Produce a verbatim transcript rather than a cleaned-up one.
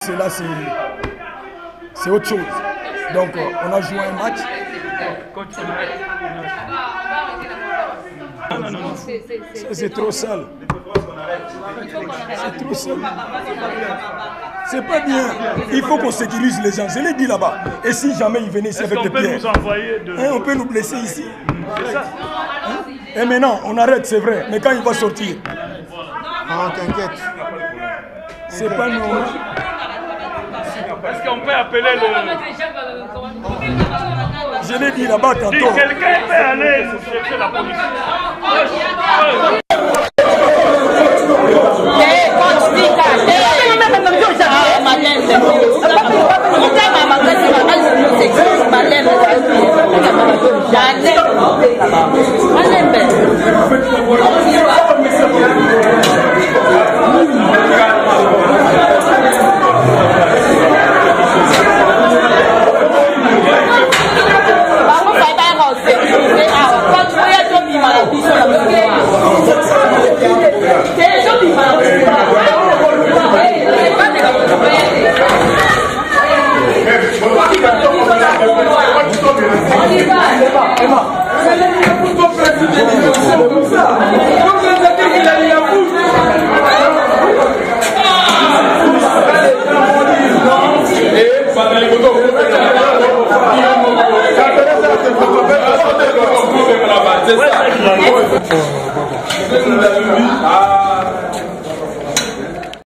Cela, c'est autre chose. Donc, on a joué un match. Non, non, non, non. C'est trop sale. C'est trop sale. C'est pas bien. Il faut qu'on sécurise les gens. Je l'ai dit là-bas. Et si jamais ils venaient ici avec des pierres, de... hein, on peut nous blesser ici. C'est ça. Hein? Et maintenant, on arrête, c'est vrai. Mais quand il va sortir, non, t'inquiète. C'est pas normal. Est-ce qu'on peut appeler le... Je l'ai dit là-bas tantôt. Si quelqu'un peut aller chercher la police. Ah